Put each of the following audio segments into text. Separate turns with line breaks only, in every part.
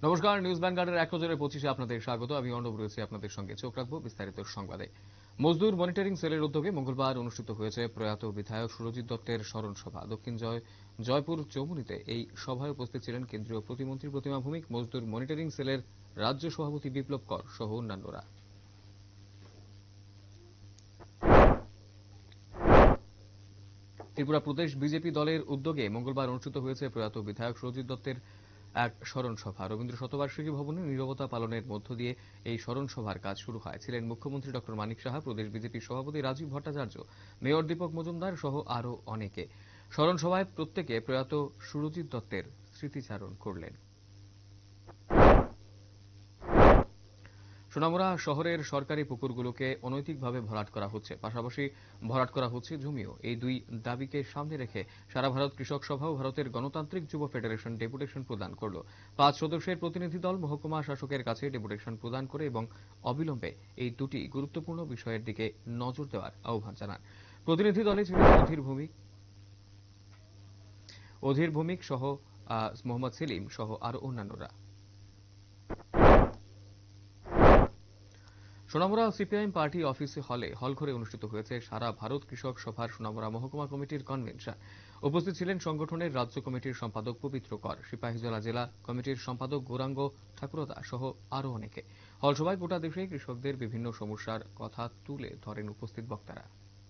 নমস্কার, নিউজ ভ্যানগার্ডের ১,২৫০ আপনাদের স্বাগত। আমি অর্ণব রয়েছি আপনাদের সঙ্গে। চোখ রাখবো বিস্তারিত সংবাদে। মজদুর মনিটরিং সেলের উদ্যোগে মঙ্গলবার অনুষ্ঠিত হয়েছে প্রয়াত বিধায়ক সুরজিৎ দত্তের স্মরণ সভা। দক্ষিণ জয়পুর চৌমুহনীতে এই সভায় উপস্থিত ছিলেন কেন্দ্রীয় প্রতিমন্ত্রী প্রতিমা ভৌমিক, মজদুর মনিটরিং সেলের রাজ্য সভাপতি বিপ্লব কর সহ অন্যান্যরা। ত্রিপুরা প্রদেশ বিজেপি দলের উদ্যোগে মঙ্গলবার অনুষ্ঠিত হয়েছে প্রয়াত বিধায়ক সুরজিৎ দত্তের এক স্মরণ সভা। রবীন্দ্র শতবার্ষিকী ভবনে নীরবতা পালনের মধ্য দিয়ে এই স্মরণ সভার কাজ শুরু হয়। ছিলেন মুখ্যমন্ত্রী ডক্টর মানিক সাহা, প্রদেশ বিজেপির সভাপতি রাজীব ভট্টাচার্য, মেয়র দীপক মজুমদার সহ আরও অনেকে। স্মরণ সভায় প্রত্যেকে প্রয়াত সুরজিৎ দত্তের স্মৃতিচারণ করলেন। সোনামুড়া শহরের সরকারি পুকুরগুলোকে অনৈতিকভাবে ভরাট করা হচ্ছে, পাশাপাশি ভরাট করা হচ্ছে জমিও। এই দুই দাবিকে সামনে রেখে সারা ভারত কৃষক সভা ও ভারতের গণতান্ত্রিক যুব ফেডারেশন ডেপুটেশন প্রদান করল। ৫ সদস্যের প্রতিনিধি দল মহকুমা শাসকের কাছে ডেপুটেশন প্রদান করে এবং অবিলম্বে এই দুটি গুরুত্বপূর্ণ বিষয়ের দিকে নজর দেওয়ার আহ্বান জানান। প্রতিনিধি দলে ছিলেন অধীর ভৌমিক সহ মোহাম্মদ সেলিম সহ আরো অন্যান্যরা। সোনামুড়া সিপিআইএম পার্টি অফিস হল ঘরে অনুষ্ঠিত হয়েছে সারা ভারত কৃষক সভার সোনামুড়া মহকুমা কমিটির কনভেনশন। উপস্থিত ছিলেন সংগঠনের রাজ্য কমিটির সম্পাদক পবিত্র কর, সিপাহীজলা জেলা কমিটির সম্পাদক গৌরাঙ্গ ঠাকুরদা সহ আরো অনেকে। হলসভায় গোটা দেশে কৃষকদের বিভিন্ন সমস্যার কথা তুলে ধরেন উপস্থিত বক্তারা।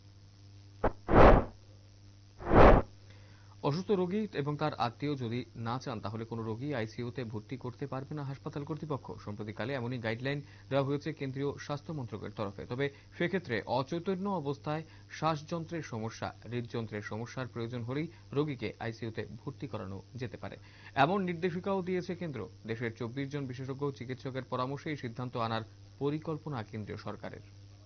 অসুস্থ রোগী এবং তার আত্মীয় যদি না চান তাহলে কোনো রোগী আইসিইউতে ভর্তি করতে পারবে না হাসপাতাল কর্তৃপক্ষ। সম্প্রতিকালে এমনই গাইডলাইন দেওয়া হয়েছে কেন্দ্রীয় স্বাস্থ্য মন্ত্রকের তরফে। তবে সেক্ষেত্রে অচৈতন্য অবস্থায় শ্বাসযন্ত্রের সমস্যা, হৃদযন্ত্রের সমস্যার প্রয়োজন হলেই রোগীকে আইসিইউতে ভর্তি করানো যেতে পারে, এমন নির্দেশিকাও দিয়েছে কেন্দ্র। দেশের ২৪ জন বিশেষজ্ঞ চিকিৎসকের পরামর্শে এই সিদ্ধান্ত আনার পরিকল্পনা কেন্দ্রীয় সরকারের।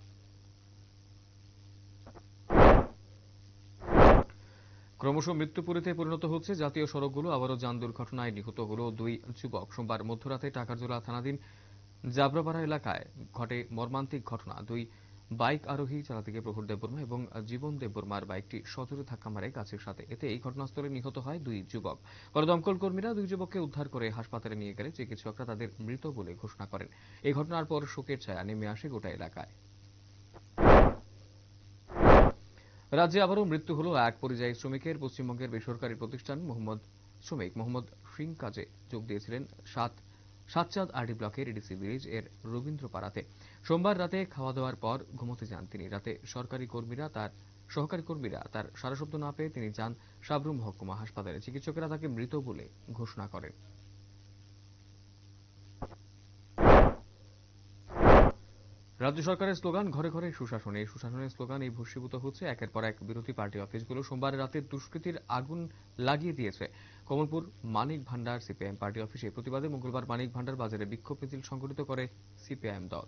ক্রমশ মৃত্যুপুরীতে পরিণত হচ্ছে জাতীয় সড়কগুলো। আবারও যান দুর্ঘটনায় নিহত হল দুই যুবক। সোমবার মধ্যরাতে টাকারজোলা থানাধীন জাবরাপাড়া এলাকায় ঘটে মর্মান্তিক ঘটনা। দুই বাইক আরোহী চালাতে গিয়ে প্রহর দেববর্মা এবং জীবন দেববর্মার বাইকটি সজোরে ধাক্কা মারে গাছের সাথে। এতে এই ঘটনাস্থলে নিহত হয় দুই যুবক। পরে দমকল কর্মীরা দুই যুবককে উদ্ধার করে হাসপাতালে নিয়ে গেলে চিকিৎসকরা তাদের মৃত বলে ঘোষণা করেন। এই ঘটনার পর শোকের ছায়া নেমে আসে গোটা এলাকায়। রাজ্যে আবারও মৃত্যু হল এক পরিযায়ী শ্রমিকের। পশ্চিমবঙ্গের বেসরকারি প্রতিষ্ঠান মোহাম্মদ সিং কাজে যোগ দিয়েছিলেন সাতচাঁদ আরডি ব্লকের এডিসি ব্রিজ এর রবীন্দ্রপাড়াতে। সোমবার রাতে খাওয়া দাওয়ার পর ঘুমোতে যান তিনি। রাতে সহকারী কর্মীরা তার সারাশব্দ না পেয়ে তিনি যান সাবরু মহকুমা হাসপাতালে। চিকিৎসকেরা তাকে মৃত বলে ঘোষণা করেন। রাজ্য সরকারের স্লোগান ঘরে ঘরে সুশাসন। এই সুশাসনের স্লোগান এই ভস্মীভূত হচ্ছে। একের পর এক বিরোধী পার্টি অফিসগুলো সোমবার রাতে দুষ্কৃতীর আগুন লাগিয়ে দিয়েছে। কমলপুর মানিক ভান্ডার সিপিআইএম পার্টি অফিসে প্রতিবাদে মঙ্গলবার মানিক ভান্ডার বাজারে বিক্ষোভ মিছিল সংগঠিত করে সিপিআইএম দল।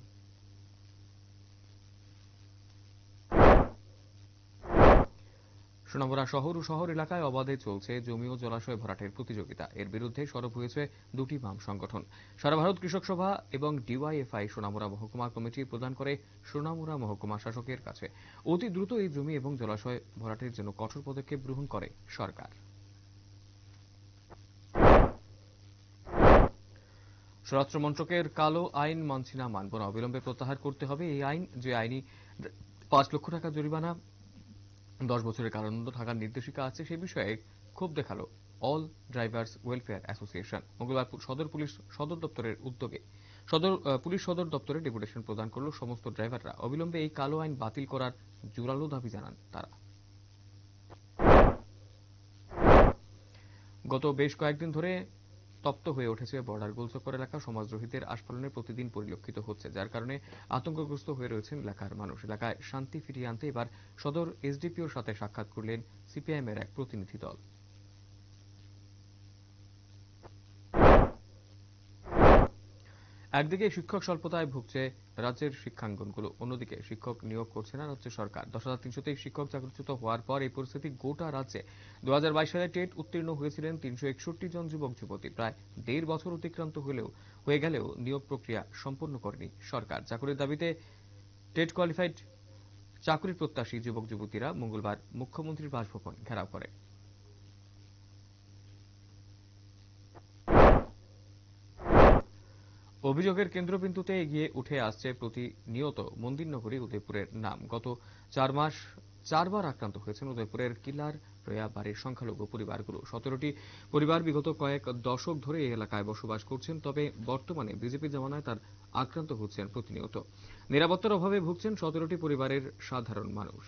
সোনামুড়া শহর ও শহর এলাকায় অবাধে চলছে জমি ও জলাশয় ভরাটের প্রতিযোগিতা। এর বিরুদ্ধে সরব হয়েছে দুটি বাম সংগঠন। সারা ভারত কৃষক সভা এবং ডিওয়াইএফআই সোনামুড়া মহকুমা কমিটি প্রদান করে সোনামুড়া মহকুমা শাসকের কাছে অতি দ্রুত এই জমি এবং জলাশয় ভরাটের জন্য কঠোর পদক্ষেপ গ্রহণ করে সরকার। স্বরাষ্ট্র মন্ত্রকের কালো আইন মানছি না, মানব না, অবিলম্বে প্রত্যাহার করতে হবে এই আইন। যে আইনি ৫ লক্ষ টাকা জরিমানা, 10 বছরের কারাদণ্ড থাকার নির্দেশিকা আছে, সে বিষয়ে ক্ষোভ দেখালো অল ড্রাইভার্স ওয়েলফেয়ার অ্যাসোসিয়েশন। মঙ্গলবার পুলিশ সদর দপ্তরে ডেপুটেশন প্রদান করল সমস্ত ড্রাইভাররা। অবিলম্বে এই কালো আইন বাতিল করার জোরালো দাবি জানান তারা। গত বেশ কয়েকদিন ধরে তপ্ত হয়ে উঠেছে বর্ডার গোলচক্কর এলাকা। সমাজদ্রোহীদের আস্ফালনে প্রতিদিন পরিলক্ষিত হচ্ছে, যার কারণে আতঙ্কগ্রস্ত হয়ে রয়েছেন এলাকার মানুষ। এলাকায় শান্তি ফিরিয়ে আনতে এবার সদর এসডিপিওর সাথে সাক্ষাৎ করলেন সিপিআইএম এর এক প্রতিনিধি দল। একদিকে শিক্ষক স্বল্পতায় ভুগছে রাজ্যের শিক্ষাঙ্গনগুলো, অন্যদিকে শিক্ষক নিয়োগ করছে না রাজ্য সরকার। ১০,৩২৩ শিক্ষক চাকরিচ্যুত হওয়ার পর এই পরিস্থিতি গোটা রাজ্যে। ২০২২ সালে টেট উত্তীর্ণ হয়েছিলেন ৩৬১ জন যুবক যুবতী। প্রায় ১.৫ বছর অতিক্রান্ত হয়ে গেলেও নিয়োগ প্রক্রিয়া সম্পন্ন করেনি সরকার। চাকরির দাবিতে টেট কোয়ালিফাইড চাকরি প্রত্যাশী যুবক যুবতীরা মঙ্গলবার মুখ্যমন্ত্রীর বাসভবন ঘেরাও করে। অভিযোগের কেন্দ্রবিন্দুতে এগিয়ে উঠে আসছে প্রতিনিয়ত মন্দিরনগরী উদয়পুরের নাম। গত 4 মাস 4বার আক্রান্ত হয়েছেন উদয়পুরের কিলার রয়া বাড়ির সংখ্যালঘু পরিবারগুলো। 17টি পরিবার বিগত কয়েক দশক ধরে এই এলাকায় বসবাস করছেন, তবে বর্তমানে বিজেপি জমানায় তার আক্রান্ত হচ্ছেন প্রতিনিয়ত। নিরাপত্তার অভাবে ভুগছেন 17টি পরিবারের সাধারণ মানুষ।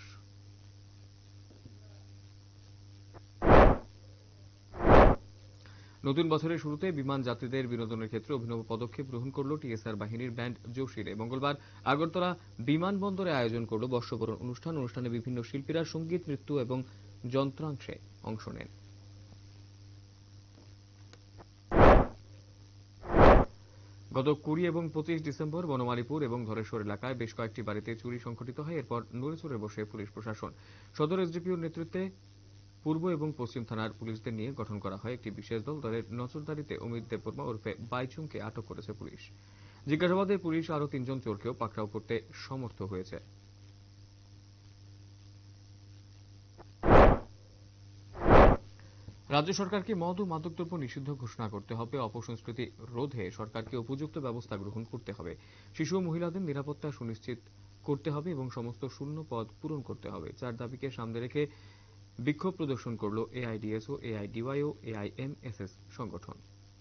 নতুন বছরের শুরুতে বিমান যাত্রীদের বিনোদনের ক্ষেত্রে অভিনব পদক্ষেপ গ্রহণ করল টিএসআর বাহিনীর ব্যান্ড জোশিরে। মঙ্গলবার আগরতলা বিমানবন্দরে আয়োজন করল বর্ষবরণ অনুষ্ঠান। অনুষ্ঠানে বিভিন্ন শিল্পীরা সঙ্গীত, নৃত্য এবং যন্ত্রাংশে অংশ নেন। গত 20 এবং 25 ডিসেম্বর বনমালীপুর এবং ধরেশ্বর এলাকায় বেশ কয়েকটি বাড়িতে চুরি সংঘটিত হয়। এরপর নড়েচড়ে বসে পুলিশ প্রশাসন। সদর এসডিপিওর নেতৃত্বে পূর্ব এবং পশ্চিম থানার পুলিশদের নিয়ে গঠন করা হয় একটি বিশেষ দল। দলের নজরদারিতে অমিত দেববর্মা ওরফে বাইচুংকে আটক করেছে পুলিশ। জিজ্ঞাসাবাদে পুলিশ আরও 3 জন চোরকেও পাকড়াও করতে সমর্থ হয়েছে। রাজ্য সরকারকে মদ ও মাদকদ্রব্য নিষিদ্ধ ঘোষণা করতে হবে। অপসংস্কৃতি রোধে সরকারকে উপযুক্ত ব্যবস্থা গ্রহণ করতে হবে। শিশু ও মহিলাদের নিরাপত্তা সুনিশ্চিত করতে হবে এবং সমস্ত শূন্য পদ পূরণ করতে হবে। 4 দাবিকে সামনে রেখে বিক্ষোভ প্রদর্শন করল এআইডিএসও, এআইডিওয়াই ও এআইএমএসএস সংগঠন।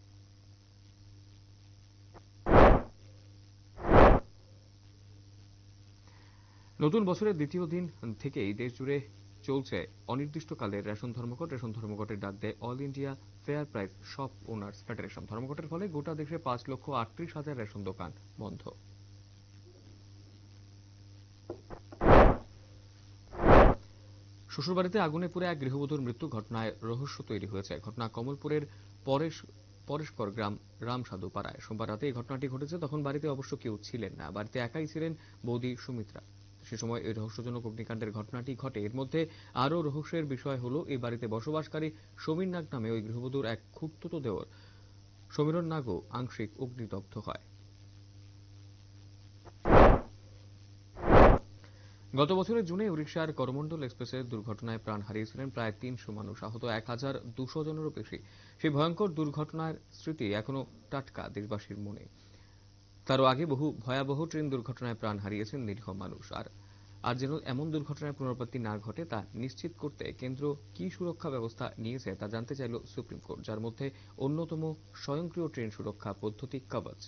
নতুন বছরের দ্বিতীয় দিন থেকেই দেশজুড়ে চলছে অনির্দিষ্টকালের রেশন ধর্মঘট। রেশন ধর্মঘটের ডাক দেয় all India fair price shop owners federation. ধর্মঘটের ফলে গোটা দেশে 5,38,000 রেশন দোকান বন্ধ। শ্বশুরবাড়িতে আগুনে পুড়ে এক গৃহবধূর মৃত্যু ঘটনায় রহস্য তৈরি হয়েছে। ঘটনা কমলপুরের পরেশকর গ্রাম রামসাধু পাড়ায়। সোমবার রাতে এই ঘটনাটি ঘটেছে। তখন বাড়িতে অবশ্য কেউ ছিলেন না। বাড়িতে একাই ছিলেন বৌদি সুমিত্রা। সে সময় এই রহস্যজনক অগ্নিকাণ্ডের ঘটনাটি ঘটে। এর মধ্যে আরও রহস্যের বিষয় হলো, এই বাড়িতে বসবাসকারী সমীর নাগ নামে ওই গৃহবধূর এক খুড়তুতো দেওর সমীরণ নাগও আংশিক অগ্নিদগ্ধ হয়। গত বছরের জুনে উড়িষ্যার করমণ্ডল এক্সপ্রেসের দুর্ঘটনায় প্রাণ হারিয়েছিলেন প্রায় 300 মানুষ। আহত 1,200 জনেরও বেশি। সেই ভয়ঙ্কর দুর্ঘটনার স্মৃতি এখনো টাটকা দেশবাসীর মনে। তারও আগে বহু ভয়াবহ ট্রেন দুর্ঘটনায় প্রাণ হারিয়েছেন নিরীহ মানুষ। আর যেন এমন দুর্ঘটনার পুনরাবৃত্তি না ঘটে তা নিশ্চিত করতে কেন্দ্র কি সুরক্ষা ব্যবস্থা নিয়েছে তা জানতে চাইল সুপ্রিম কোর্ট, যার মধ্যে অন্যতম স্বয়ংক্রিয় ট্রেন সুরক্ষা পদ্ধতি কবচ।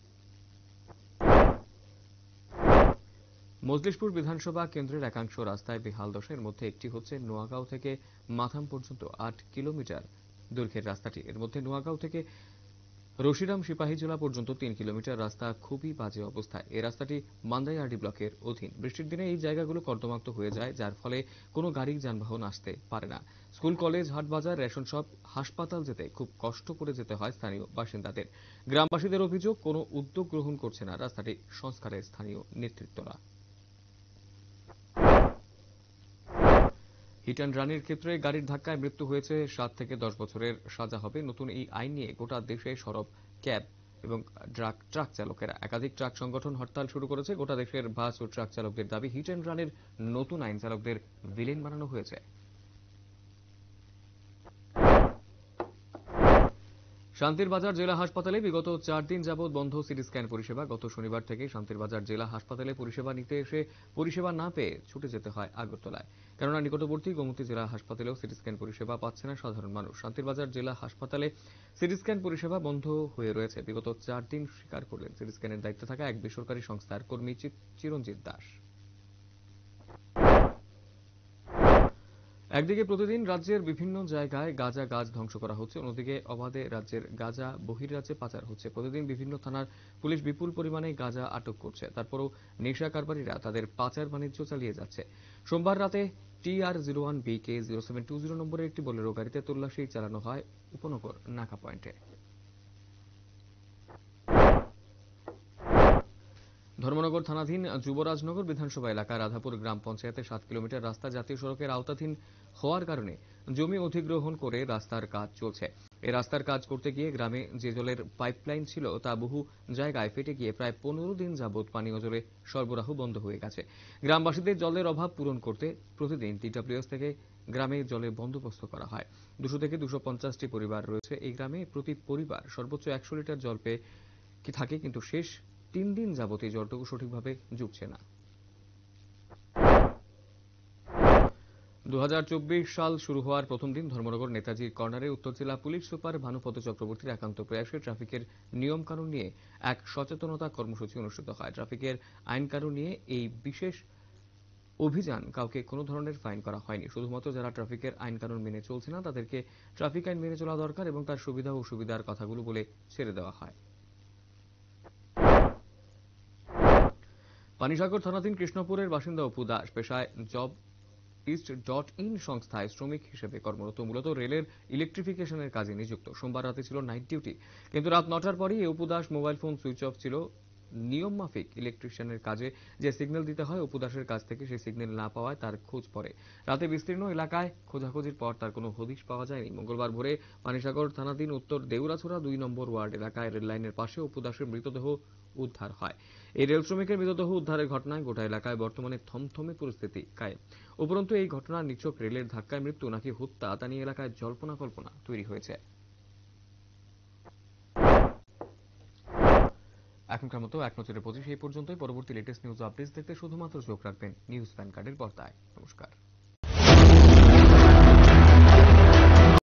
মজলিশপুর বিধানসভা কেন্দ্রের একাংশ রাস্তায় বেহাল দশা। এর মধ্যে একটি হচ্ছে নোয়াগাঁও থেকে মাথাম পর্যন্ত 8 কিলোমিটার দৈর্ঘ্যের রাস্তাটি। এর মধ্যে নোয়াগাঁও থেকে রশিরাম সিপাহীজলা পর্যন্ত 3 কিলোমিটার রাস্তা খুবই বাজে অবস্থায়। এই রাস্তাটি মান্দাইয়ারডি ব্লকের অধীন। বৃষ্টির দিনে এই জায়গাগুলো কর্দমাক্ত হয়ে যায়, যার ফলে কোনো গাড়ি যানবাহন আসতে পারে না। স্কুল, কলেজ, হাটবাজার, রেশন শপ, হাসপাতাল যেতে খুব কষ্ট করে যেতে হয় স্থানীয় বাসিন্দাদের। গ্রামবাসীদের অভিযোগ, কোনো উদ্যোগ গ্রহণ করছে না রাস্তাটি সংস্কারের স্থানীয় নেতৃত্বরা। হিট অ্যান্ড রানের ক্ষেত্রে গাড়ির ধাক্কায় মৃত্যু হয়েছে 7 থেকে 10 বছরের সাজা হবে। নতুন এই আইন নিয়ে গোটা দেশে সরব ক্যাব এবং ট্রাক চালকেরা। একাধিক ট্রাক সংগঠন হরতাল শুরু করেছে। গোটা দেশের বাস ও ট্রাক চালকদের দাবি, হিট অ্যান্ড রানের নতুন আইন চালকদের ভিলেন বানানো হয়েছে। শান্তিরবাজার জেলা হাসপাতালে বিগত 4 দিন যাবৎ বন্ধ সিটি স্ক্যান পরিষেবা। গত শনিবার থেকে শান্তিরবাজার জেলা হাসপাতালে পরিষেবা নিতে এসে পরিষেবা না পেয়ে ছুটে যেতে হয় আগরতলায়। কেননা নিকটবর্তী গোমতী জেলা হাসপাতালেও সিটি স্ক্যান পরিষেবা পাচ্ছে না সাধারণ মানুষ। শান্তিরবাজার জেলা হাসপাতালে সিটি স্ক্যান পরিষেবা বন্ধ হয়ে রয়েছে বিগত 4 দিন, স্বীকার করলেন সিটি স্ক্যানের দায়িত্বে থাকা এক বেসরকারি সংস্থার কর্মী চিরঞ্জিত দাস। একদিকে প্রতিদিন রাজ্যের বিভিন্ন জায়গায় গাঁজা গাছ ধ্বংস করা হচ্ছে, অন্যদিকে অবাধে রাজ্যের গাঁজা বহির্রাজ্যে পাচার হচ্ছে। প্রতিদিন বিভিন্ন থানার পুলিশ বিপুল পরিমাণে গাঁজা আটক করছে। তারপরও নেশা কারবারিরা তাদের পাচার বাণিজ্য চালিয়ে যাচ্ছে। সোমবার রাতে TR01BK0720 নম্বরের একটি বোলেরো গাড়িতে তল্লাশি চালানো হয় উপনগর নাকা পয়েন্টে। ধর্মনগর থানাধীন যুবরাজনগর বিধানসভা এলাকা রাধাপুর গ্রাম পঞ্চায়েতে 7 কিলোমিটার রাস্তা জাতীয় সড়কের আওতাধীন হওয়ার কারণে জমি অধিগ্রহণ করে রাস্তার কাজ চলছে। এই রাস্তার কাজ করতে গিয়ে গ্রামে যে জলের পাইপলাইন ছিল তা বহু জায়গায় ফেটে গিয়ে প্রায় 15 দিন যাবৎ পানীয় জলে সরবরাহ বন্ধ হয়ে গেছে। গ্রামবাসীদের জলের অভাব পূরণ করতে প্রতিদিন TWS থেকে গ্রামে জলের বন্দোবস্ত করা হয়। 200 থেকে 250টি পরিবার রয়েছে এই গ্রামে। প্রতি পরিবার সর্বোচ্চ 100 লিটার জল পেয়ে কি থাকে, কিন্তু শেষ 3 দিন যাবত এই জলটুকু সঠিকভাবে জুগছে না। 2024 সাল শুরু হওয়ার প্রথম দিন ধর্মনগর নেতাজির কর্নারে উত্তর জেলা পুলিশ সুপার ভানুপদ চক্রবর্তীর একান্ত প্রয়াসে ট্রাফিকের নিয়ম কানুন নিয়ে এক সচেতনতা কর্মসূচি অনুষ্ঠিত হয়। ট্রাফিকের আইন কানুন নিয়ে এই বিশেষ অভিযান কাউকে কোনো ধরনের ফাইন করা হয়নি। শুধুমাত্র যারা ট্রাফিকের আইন কানুন মেনে চলছে না তাদেরকে ট্রাফিক আইন মেনে চলা দরকার এবং তার সুবিধা ও অসুবিধার কথাগুলো বলে ছেড়ে দেওয়া হয়। পানিসাগর থানাধীন কৃষ্ণপুরের বাসিন্দা অপু দাস পেশায় জব ইস্ট.ইন সংস্থায় শ্রমিক হিসেবে কর্মরত। মূলত রেলের ইলেকট্রিফিকেশনের কাজে নিযুক্ত। সোমবার রাতে ছিল নাইট ডিউটি, কিন্তু রাত 9টার পরেই Apu Das mobile phone switch off ছিল। নিয়ম মাফিক ইলেকট্রিশিয়ানের কাজে যে সিগন্যাল দিতে হয়, অপু দাসের কাছ থেকে সেই সিগন্যাল না পাওয়ায় তার খোঁজ পড়ে। রাতে বিস্তীর্ণ এলাকায় খোঁজাখুঁজির পর তার কোনো হদিশ পাওয়া যায়নি। মঙ্গলবার ভোরে পানিসাগর থানাধীন উত্তর দেউরাছড়া 2 নম্বর ওয়ার্ড এলাকায় রেললাইনের পাশে অপু দাসের মৃতদেহ উদ্ধার হয়। এই রেল শ্রমিকের মৃতদেহ উদ্ধারের ঘটনায় গোটা এলাকায় বর্তমানে থমথমে পরিস্থিতি কায়েম। উপরন্তু এই ঘটনার নিছক রেলের ধাক্কায় মৃত্যু নাকি হত্যা তা নিয়ে এলাকায় জল্পনা কল্পনা তৈরি হয়েছে। এখনকার মতো এক নজরে 25 এই পর্যন্তই। পরবর্তী লেটেস্ট নিউজ আপডেটস দেখতে শুধুমাত্র চোখ রাখবেন নিউজ প্যান কার্ডের পর্দায়। নমস্কার।